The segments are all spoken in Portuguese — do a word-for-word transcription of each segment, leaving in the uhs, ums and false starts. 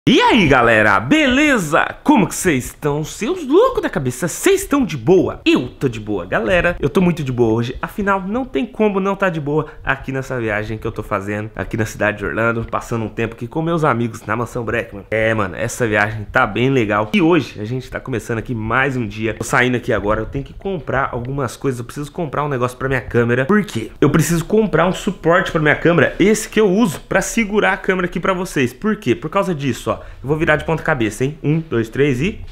E aí galera, beleza? Como que vocês estão? Seus loucos da cabeça, vocês estão de boa? Eu tô de boa, galera. Eu tô muito de boa hoje. Afinal, não tem como não tá de boa aqui nessa viagem que eu tô fazendo aqui na cidade de Orlando, passando um tempo aqui com meus amigos na mansão Breckman. É, mano, essa viagem tá bem legal. E hoje a gente tá começando aqui mais um dia. Tô saindo aqui agora, eu tenho que comprar algumas coisas. Eu preciso comprar um negócio pra minha câmera. Por quê? Eu preciso comprar um suporte pra minha câmera, esse que eu uso pra segurar a câmera aqui pra vocês. Por quê? Por causa disso, ó. Eu vou virar de ponta cabeça, hein? Um, dois, três e...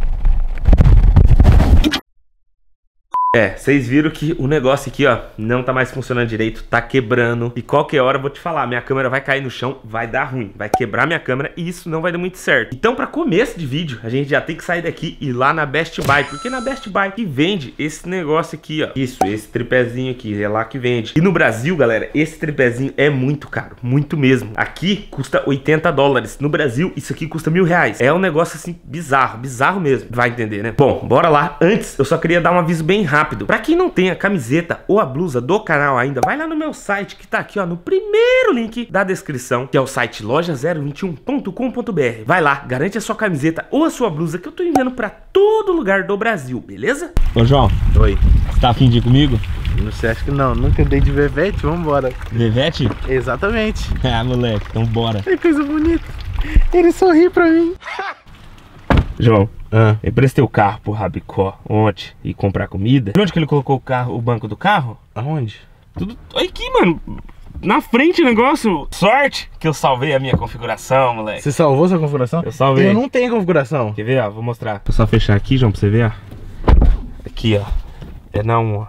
É, vocês viram que o negócio aqui, ó, não tá mais funcionando direito, tá quebrando. E qualquer hora eu vou te falar, minha câmera vai cair no chão, vai dar ruim, vai quebrar minha câmera e isso não vai dar muito certo. Então, pra começo de vídeo, a gente já tem que sair daqui e ir lá na Best Buy, porque na Best Buy que vende esse negócio aqui, ó. Isso, esse tripézinho aqui, é lá que vende. E no Brasil, galera, esse tripézinho é muito caro, muito mesmo. Aqui custa oitenta dólares, no Brasil isso aqui custa mil reais. É um negócio assim, bizarro, bizarro mesmo, vai entender, né? Bom, bora lá. Antes, eu só queria dar um aviso bem rápido. Rápido. Pra quem não tem a camiseta ou a blusa do canal ainda, vai lá no meu site que tá aqui, ó, no primeiro link da descrição, que é o site loja zero vinte e um ponto com ponto br. Vai lá, garante a sua camiseta ou a sua blusa que eu tô enviando pra todo lugar do Brasil, beleza? Ô João, oi. Você tá afim de ir comigo? Você acha que não? Nunca dei de Vevete? Vambora. Vevete? Exatamente. Ah, moleque, então bora. Que coisa bonita. Ele sorri pra mim. João, ah. eu emprestei o carro pro Rabicó ontem e comprar comida. Onde que ele colocou o carro, o banco do carro? Aonde? Tudo aqui, mano. Na frente o negócio. Sorte que eu salvei a minha configuração, moleque. Você salvou sua configuração? Eu salvei. Eu não tenho configuração. Quer ver, ó? Vou mostrar. Vou só fechar aqui, João, pra você ver, ó. Aqui, ó. É na um, ó.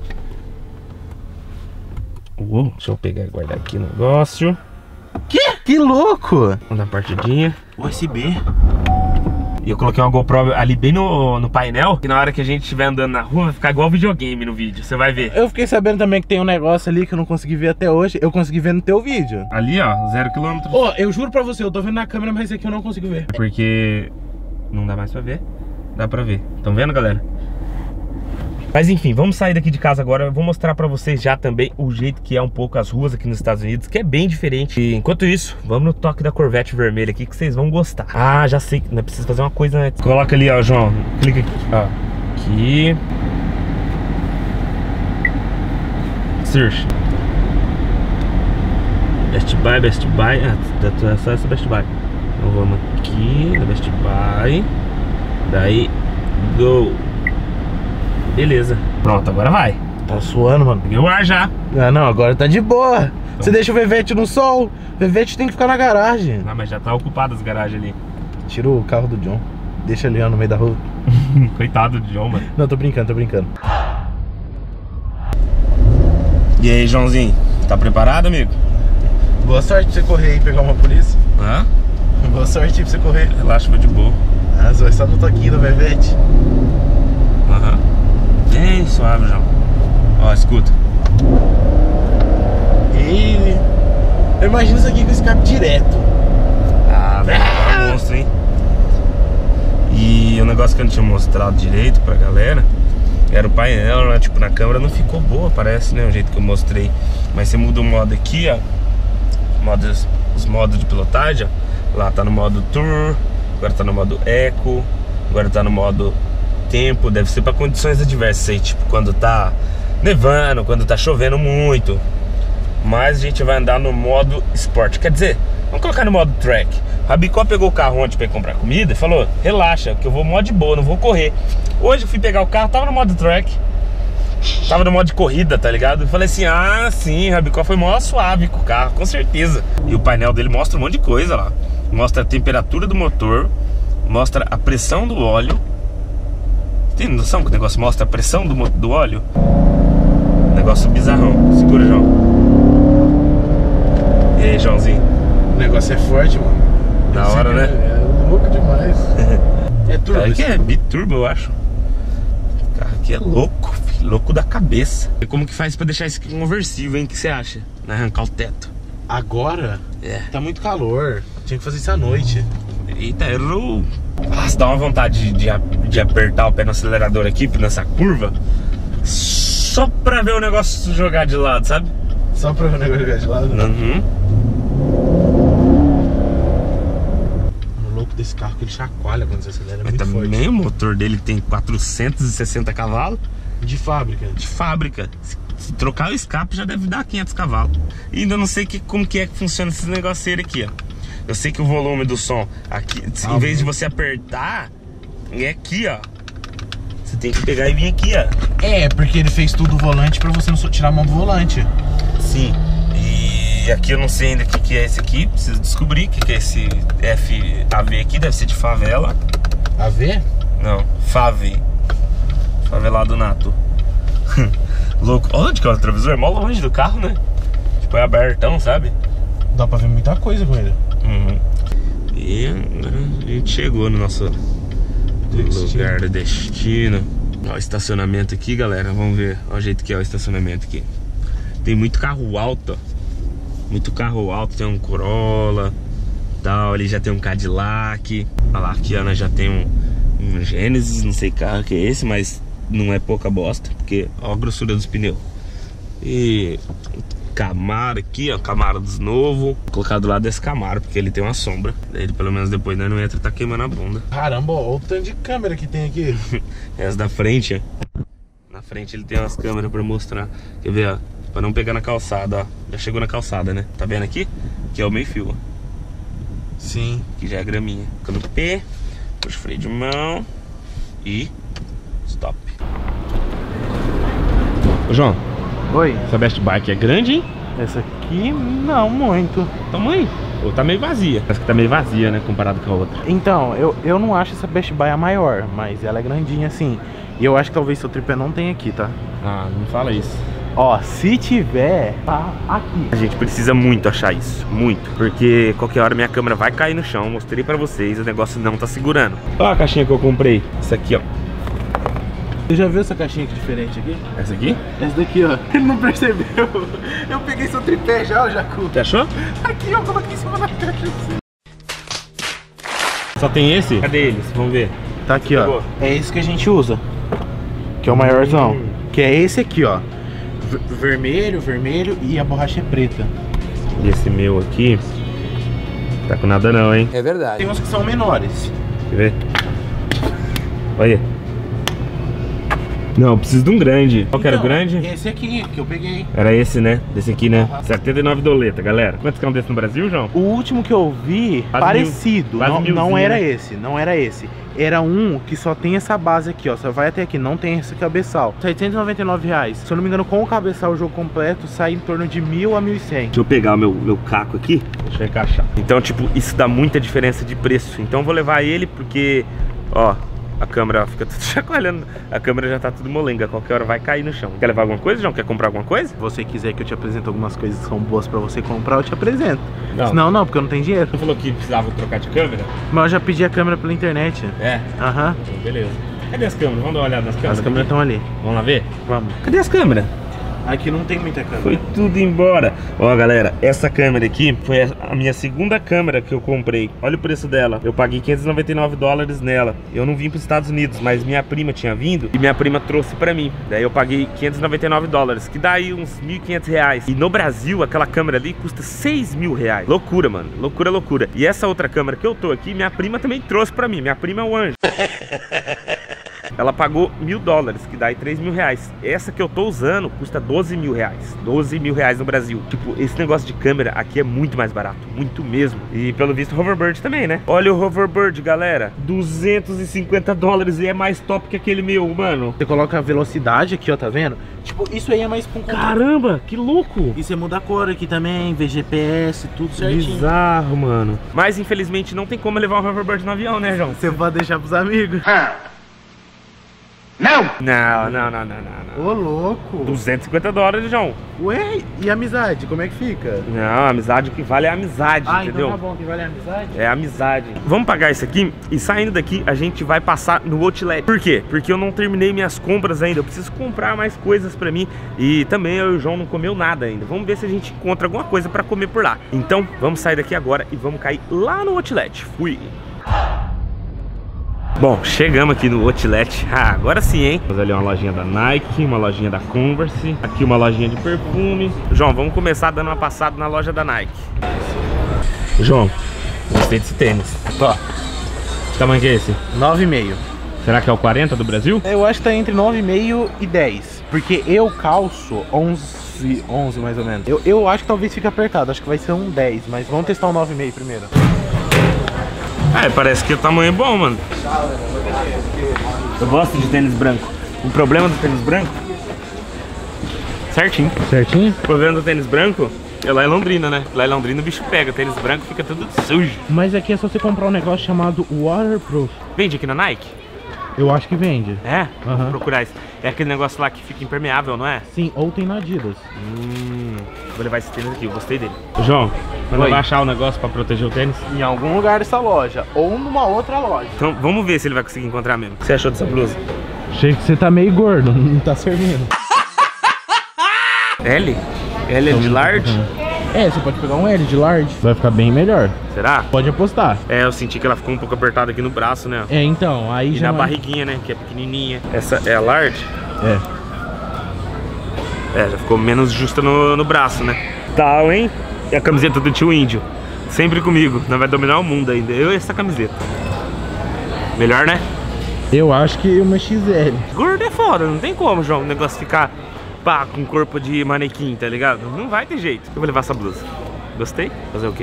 Uou, deixa eu pegar e guardar aqui o negócio. Que? Que louco! Vamos dar uma partidinha. U S B. E eu coloquei uma GoPro ali bem no, no painel, que na hora que a gente estiver andando na rua vai ficar igual videogame no vídeo, você vai ver. Eu fiquei sabendo também que tem um negócio ali que eu não consegui ver até hoje. Eu consegui ver no teu vídeo. Ali, ó, zero quilômetro. Ô, oh, eu juro pra você, eu tô vendo na câmera, mas esse aqui eu não consigo ver. É porque não dá mais pra ver. Dá pra ver. Estão vendo, galera? Mas enfim, vamos sair daqui de casa agora. Eu vou mostrar pra vocês já também o jeito que é um pouco as ruas aqui nos Estados Unidos, que é bem diferente. E enquanto isso, vamos no toque da Corvette vermelha aqui, que vocês vão gostar. Ah, já sei, não é preciso fazer uma coisa antes. Coloca ali, ó, João. Clica aqui, ó. Aqui. Search. Best Buy, Best Buy. Ah, só essa Best Buy. Então vamos aqui na Best Buy. Daí, go. Beleza. Pronto, agora vai. Tá suando, mano. Peguei o ar já. Ah, não, agora tá de boa. Então... Você deixa o Vevete no sol. O Vevete tem que ficar na garagem. Não, mas já tá ocupado as garagens ali. Tira o carro do John. Deixa ele lá no meio da rua. Coitado do John, mano. Não, tô brincando, tô brincando. E aí, Joãozinho? Tá preparado, amigo? Boa sorte pra você correr e pegar uma polícia. Hã? Boa sorte pra você correr. Relaxa, foi de boa. Ah, você vai só no toquinho do Vevete. Aham. Uhum. Bem suave, João. Ó, escuta. E... Eu imagino isso aqui com escape direto. Ah, velho, é um monstro, hein? E o negócio que eu não tinha mostrado direito pra galera era o painel, né? Tipo, na câmera não ficou boa, parece, né? O jeito que eu mostrei. Mas você muda o modo aqui, ó. Modos, os modos de pilotagem, ó. Lá tá no modo Tour, agora tá no modo Eco, agora tá no modo Tempo. Deve ser pra condições adversas aí, tipo quando tá nevando, quando tá chovendo muito. Mas a gente vai andar no modo Sport. Quer dizer, vamos colocar no modo Track. Rabicó pegou o carro ontem pra ir comprar comida e falou: relaxa, que eu vou modo de boa, não vou correr. Hoje eu fui pegar o carro, tava no modo Track, tava no modo de corrida, tá ligado? Eu falei assim: ah, sim, Rabicó foi mó suave com o carro, com certeza. E o painel dele mostra um monte de coisa lá. Mostra a temperatura do motor, mostra a pressão do óleo. Tem noção que o negócio mostra a pressão do, do óleo? Negócio bizarrão. Segura, João. E aí, Joãozinho? O negócio é forte, mano. Da hora, né? É louco demais. É turbo. Aqui é biturbo, eu acho. O carro aqui é louco, filho, louco da cabeça. E como que faz pra deixar isso aqui conversível, hein? O que você acha? Não arrancar o teto. Agora? É. Tá muito calor. Tinha que fazer isso à noite. Eita, errou. Nossa, dá uma vontade de, de, de apertar o pé no acelerador aqui, nessa curva, só pra ver o negócio jogar de lado, sabe? Só pra ver o negócio jogar de lado? Uhum. desse carro que ele chacoalha quando você acelera, é Mas muito também forte. o motor dele tem quatrocentos e sessenta cavalos De fábrica. de fábrica. Se, se trocar o escape já deve dar quinhentos cavalos. E ainda não sei que, como que é que funciona esses negoceiros aqui, ó. Eu sei que o volume do som aqui, Ah, em vez de você apertar, é aqui, ó. Você tem que pegar e vir aqui, ó. É, porque ele fez tudo o volante pra você não só tirar a mão do volante. Sim. E aqui eu não sei ainda o que, que é esse aqui. Preciso descobrir o que, que é esse F A V aqui. Deve ser de favela. A ver? Não, Fave. Favelado nato. Louco. Olha onde que é o retrovisor? É mó longe do carro, né? Tipo, é abertão, sabe? Dá pra ver muita coisa com ele. Uhum. E a gente chegou no nosso Destino. lugar de destino. Ó, o estacionamento aqui, galera. Vamos ver. Olha o jeito que é o estacionamento aqui. Tem muito carro alto, ó. Muito carro alto. Tem um Corolla, tal. Ali já tem um Cadillac. Olha lá, aqui Ana já tem um, um Genesis. Não sei que carro que é esse, mas não é pouca bosta. Porque ó a grossura dos pneus. E Camaro aqui, ó, Camaro dos novos. Vou colocar do lado desse Camaro, porque ele tem uma sombra. Ele pelo menos depois né, não entra e tá queimando a bunda. Caramba, olha o tanto de câmera que tem aqui. Essa da frente, ó. Na frente ele tem umas câmeras pra mostrar. Quer ver, ó? Pra não pegar na calçada, ó. Já chegou na calçada, né? Tá vendo aqui? Que é o meio fio, ó. Sim. Aqui já é graminha. Fica no P, puxa o freio de mão e stop. Ô João, Oi. essa Best Bike é grande, hein? Essa aqui, não muito. Tamanho? Ou tá meio vazia? Parece que tá meio vazia, né? Comparado com a outra. Então, eu, eu não acho essa Best Buy a maior, mas ela é grandinha assim. E eu acho que talvez seu tripé não tenha aqui, tá? Ah, não fala isso. Ó, se tiver, tá aqui. A gente precisa muito achar isso, muito. Porque qualquer hora minha câmera vai cair no chão. Mostrei pra vocês, o negócio não tá segurando. Olha a caixinha que eu comprei. Essa aqui, ó. Você já viu essa caixinha aqui diferente aqui? Essa aqui? Essa daqui, ó. Ele não percebeu. Eu peguei seu tripé já, ô Jacu. Você achou? Aqui, ó, coloquei em cima da caixa. Só tem esse? Cadê eles? Vamos ver. Tá aqui, ó. Pegou? É esse que a gente usa. Que é o maiorzão. Hum. Que é esse aqui, ó. V- vermelho, vermelho e a borracha é preta. E esse meu aqui tá com nada não, hein? É verdade. Tem uns que são menores. Quer ver? Olha. Não, eu preciso de um grande. Qual que era o Então, grande? Esse aqui que eu peguei. Era esse, né? Desse aqui, né? Aham. setenta e nove doleta, galera. Quantos que é um desse no Brasil, João? O último que eu vi, Quase parecido, mil. Quase não, não milzinho, era né? esse, não era esse. Era um que só tem essa base aqui, ó. Só vai até aqui, não tem esse cabeçal. setecentos e noventa e nove reais. Se eu não me engano, com o cabeçal, o jogo completo, sai em torno de mil a mil e cem. Deixa eu pegar o meu, meu caco aqui. Deixa eu encaixar. Então, tipo, isso dá muita diferença de preço. Então eu vou levar ele porque, ó, a câmera fica tudo chacoalhando. A câmera já tá tudo molenga. Qualquer hora vai cair no chão. Quer levar alguma coisa, João? Quer comprar alguma coisa? Se você quiser que eu te apresente algumas coisas que são boas pra você comprar, eu te apresento. Não. Senão, não, porque eu não tenho dinheiro. Você falou que precisava trocar de câmera? Mas eu já pedi a câmera pela internet. É. Aham. Beleza. Cadê as câmeras? Vamos dar uma olhada nas câmeras. As câmeras estão ali. Vamos lá ver? Vamos. Cadê as câmeras? Aqui não tem muita câmera. Foi tudo embora. Ó, galera, essa câmera aqui foi a minha segunda câmera que eu comprei. Olha o preço dela. Eu paguei quinhentos e noventa e nove dólares nela. Eu não vim para os Estados Unidos, mas minha prima tinha vindo e minha prima trouxe pra mim. Daí eu paguei quinhentos e noventa e nove dólares, que dá aí uns mil e quinhentos reais. E no Brasil, aquela câmera ali custa seis mil reais. Loucura, mano. Loucura, loucura. E essa outra câmera que eu tô aqui, minha prima também trouxe pra mim. Minha prima é um anjo. Ela pagou mil dólares, que dá aí três mil reais. Essa que eu tô usando custa doze mil reais. doze mil reais no Brasil. Tipo, esse negócio de câmera aqui é muito mais barato. Muito mesmo. E pelo visto, Hoverbird também, né? Olha o Hoverbird, galera. duzentos e cinquenta dólares e é mais top que aquele meu, mano. Você coloca a velocidade aqui, ó, tá vendo? Tipo, isso aí é mais com controle. Caramba, que louco. E você muda a cor aqui também, vê G P S, tudo certinho. Bizarro, mano. Mas infelizmente não tem como levar o Hoverbird no avião, né, João? Você pode deixar pros amigos. Não, não, não, não, não, não. Ô, louco. duzentos e cinquenta dólares, João. Ué, e amizade, como é que fica? Não, a amizade, o que vale é a amizade, Ah, entendeu? então tá bom, que vale a amizade? É amizade. Vamos pagar isso aqui e saindo daqui a gente vai passar no Outlet. Por quê? Porque eu não terminei minhas compras ainda. Eu preciso comprar mais coisas pra mim. E também eu e o João não comeu nada ainda. Vamos ver se a gente encontra alguma coisa pra comer por lá. Então vamos sair daqui agora e vamos cair lá no Outlet. Fui! Bom, chegamos aqui no Outlet. Ah, agora sim, hein? Temos ali uma lojinha da Nike, uma lojinha da Converse. Aqui uma lojinha de perfume. João, vamos começar dando uma passada na loja da Nike. João, gostei desse tênis. Tá. tamanho que é esse? nove e meio. Será que é o quarenta do Brasil? Eu acho que tá entre nove e meio e dez. Porque eu calço onze, onze mais ou menos. Eu, eu acho que talvez fique apertado, acho que vai ser um dez, mas vamos testar o nove e meio primeiro. É, parece que o tamanho é bom, mano. Eu gosto de tênis branco. O problema do tênis branco... Certinho. Certinho? O problema do tênis branco é lá em Londrina, né? Lá em Londrina o bicho pega, o tênis branco fica tudo sujo. Mas aqui é só você comprar um negócio chamado Waterproof. Vende aqui na Nike? Eu acho que vende. É? Uhum. Vou procurar isso. É aquele negócio lá que fica impermeável, não é? Sim, ou tem na Adidas. Hum, vou levar esse tênis aqui, eu gostei dele. João, quando Oi. eu vai achar o negócio pra proteger o tênis? Em algum lugar dessa loja, ou numa outra loja. Então vamos ver se ele vai conseguir encontrar mesmo. O que você achou dessa blusa? Achei que você tá meio gordo, não tá servindo. L? L é de large? É, você pode pegar um L de large. Vai ficar bem melhor. Será? Pode apostar. É, eu senti que ela ficou um pouco apertada aqui no braço, né? É, então, aí E já na não é- barriguinha, né? Que é pequenininha. Essa é a large? É. É, já ficou menos justa no, no braço, né? Tal, hein? E a camiseta do tio Índio. Sempre comigo. Nós vai dominar o mundo ainda. Eu e essa camiseta. Melhor, né? Eu acho que uma X L. Gordo é foda, não tem como, João, o negócio ficar pá, com corpo de manequim, tá ligado? Não vai ter jeito. Eu vou levar essa blusa. Gostei? Fazer o quê?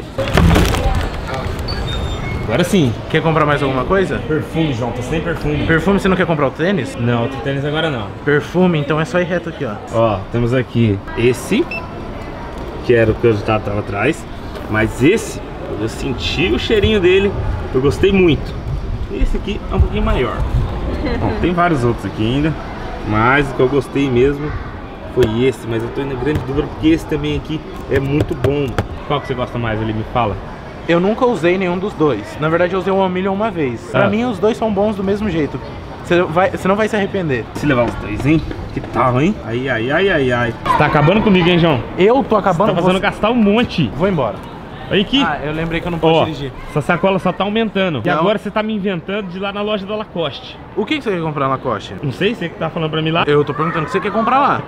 Agora sim. Quer comprar mais alguma coisa? Perfume, João, tô sem perfume. Perfume, você não quer comprar o tênis? Não, outro tênis agora não. Perfume, então é só ir reto aqui, ó. Ó, temos aqui esse, que era o que eu já tava atrás. Mas esse, eu senti o cheirinho dele, eu gostei muito. Esse aqui é um pouquinho maior. Bom, tem vários outros aqui ainda, mas o que eu gostei mesmo foi esse. Mas eu tô na grande dúvida porque esse também aqui é muito bom. Qual que você gosta mais ali? Me fala. Eu nunca usei nenhum dos dois. Na verdade, eu usei o One Million uma vez. Pra Ah. mim, os dois são bons do mesmo jeito. Você, vai, você não vai se arrepender. Se levar os dois, hein? Que tal, hein? Ai, ai, ai, ai, ai. Você tá acabando comigo, hein, João? Eu tô acabando Você tá fazendo você- gastar um monte. Vou embora. Olha aqui. Ah, eu lembrei que eu não posso Ó, dirigir. essa sacola só tá aumentando. E Não. agora você tá me inventando de ir lá na loja da Lacoste. O que que você quer comprar na Lacoste? Não sei, você que tá falando pra mim lá. Eu tô perguntando o que você quer comprar lá.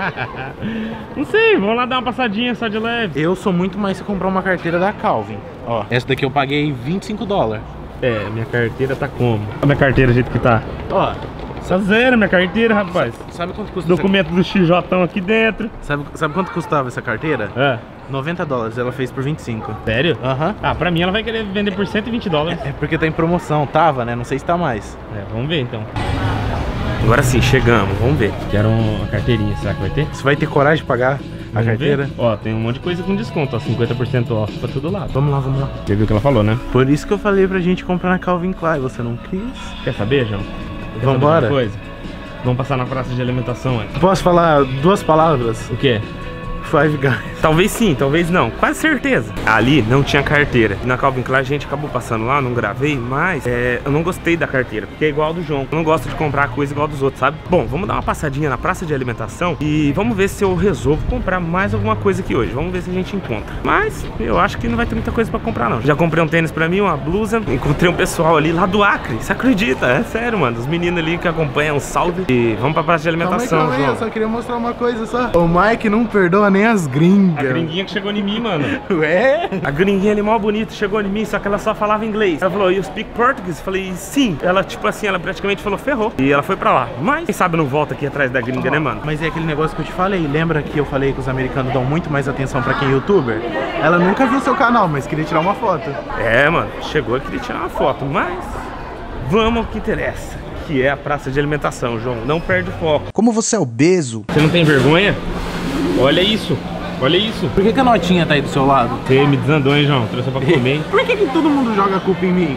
Não sei, vamos lá dar uma passadinha só de leve. Eu sou muito mais se comprar uma carteira da Calvin. Ó, essa daqui eu paguei vinte e cinco dólares. É, minha carteira tá como? A minha carteira do jeito que tá. Ó, Tá zero minha carteira, rapaz. sabe quanto custa Documento do X J aqui dentro. essa... sabe, sabe quanto custava essa carteira? É, noventa dólares, ela fez por vinte e cinco. sério? Aham. Ah, pra mim ela vai querer vender por cento e vinte dólares. É porque tá em promoção, tava, né? Não sei se tá mais. É, vamos ver então. Agora sim, chegamos, vamos ver. Quero uma carteirinha, será que vai ter? Você vai ter coragem de pagar a Vamos carteira? ver? Ó, tem um monte de coisa com desconto, ó, cinquenta por cento off pra todo lado. Vamos lá, vamos lá. Você viu o que ela falou, né? Por isso que eu falei pra gente comprar na Calvin Klein, você não quis? Quer saber, João? Quer Vambora? saber de uma coisa? Vamos passar na praça de alimentação antes. Posso falar duas palavras? O quê? Five Guys. Talvez sim, talvez não, quase certeza. Ali não tinha carteira. Na Calvin Klein a gente acabou passando lá, não gravei, mas é, eu não gostei da carteira, porque é igual a do João. Eu não gosto de comprar coisa igual a dos outros, sabe? Bom, vamos dar uma passadinha na praça de alimentação e vamos ver se eu resolvo comprar mais alguma coisa aqui hoje. Vamos ver se a gente encontra. Mas eu acho que não vai ter muita coisa pra comprar não. Já comprei um tênis pra mim, uma blusa. Encontrei um pessoal ali lá do Acre. Você acredita? É sério, mano. Os meninos ali que acompanham, um salve. E vamos pra praça de alimentação, João. só queria mostrar uma coisa só. O Mike não perdoa nem as gringas. A gringuinha que chegou em mim, mano. Ué? A gringuinha ali, mó bonita, chegou em mim, só que ela só falava inglês. Ela falou, you speak Portuguese? Eu falei, sim. Ela, tipo assim, ela praticamente falou, ferrou. E ela foi pra lá. Mas, quem sabe não volta aqui atrás da gringa, né, mano? Mas é aquele negócio que eu te falei. Lembra que eu falei que os americanos dão muito mais atenção pra quem é youtuber? Ela nunca viu seu canal, mas queria tirar uma foto. É, mano, chegou e queria tirar uma foto, mas vamos ao que interessa, que é a praça de alimentação, João. Não perde o foco. Como você é obeso? Você não tem vergonha? Olha isso, olha isso. Por que, que a notinha tá aí do seu lado? Você me desandou, hein, João? Trouxe pra comer, hein? Por que, que todo mundo joga a culpa em mim?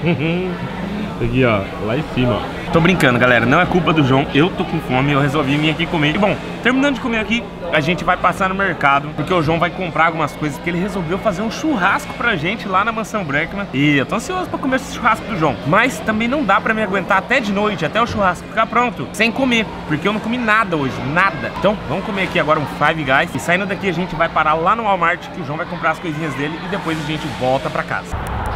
Aqui, ó, lá em cima, ó. Tô brincando, galera, não é culpa do João. Eu tô com fome, eu resolvi vir aqui comer. E bom, terminando de comer aqui, a gente vai passar no mercado, porque o João vai comprar algumas coisas, porque ele resolveu fazer um churrasco pra gente lá na Mansão Breckman. E eu tô ansioso pra comer esse churrasco do João. Mas também não dá pra me aguentar até de noite, até o churrasco ficar pronto, sem comer, porque eu não comi nada hoje, nada. Então, vamos comer aqui agora um Five Guys. E saindo daqui a gente vai parar lá no Walmart, que o João vai comprar as coisinhas dele e depois a gente volta pra casa.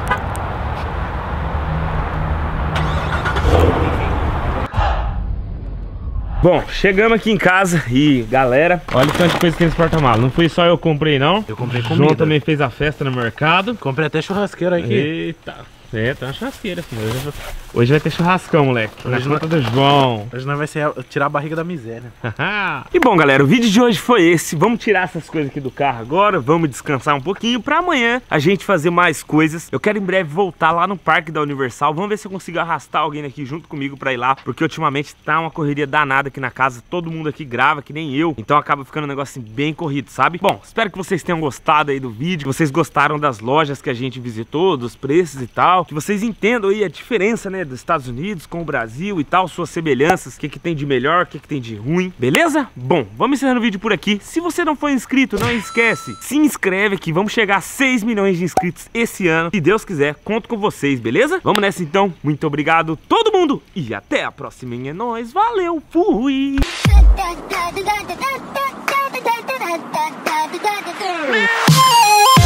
Bom, chegamos aqui em casa e, galera, olha o tanto de coisa que tem nesse porta-malas. Não fui só eu que comprei, não. Eu comprei O João comida. também fez a festa no mercado. Comprei até churrasqueira aqui. Eita. É, tá uma churrasqueira, filho. Hoje, hoje vai ter churrascão, moleque. Na Hoje conta do João. Hoje não vai ser tirar a barriga da miséria. E bom, galera, o vídeo de hoje foi esse. Vamos tirar essas coisas aqui do carro agora. Vamos descansar um pouquinho pra amanhã a gente fazer mais coisas. Eu quero em breve voltar lá no parque da Universal. Vamos ver se eu consigo arrastar alguém aqui junto comigo pra ir lá, porque ultimamente tá uma correria danada aqui na casa. Todo mundo aqui grava, que nem eu. Então acaba ficando um negócio assim, bem corrido, sabe? Bom, espero que vocês tenham gostado aí do vídeo. Que vocês gostaram das lojas que a gente visitou, dos preços e tal. Que vocês entendam aí a diferença, né, dos Estados Unidos com o Brasil e tal, suas semelhanças. O que que tem de melhor, o que que tem de ruim. Beleza? Bom, vamos encerrando o vídeo por aqui. Se você não for inscrito, não esquece, se inscreve aqui. Vamos chegar a seis milhões de inscritos esse ano. Se Deus quiser, conto com vocês, beleza? Vamos nessa então. Muito obrigado todo mundo e até a próxima. É nóis, valeu, fui! Oh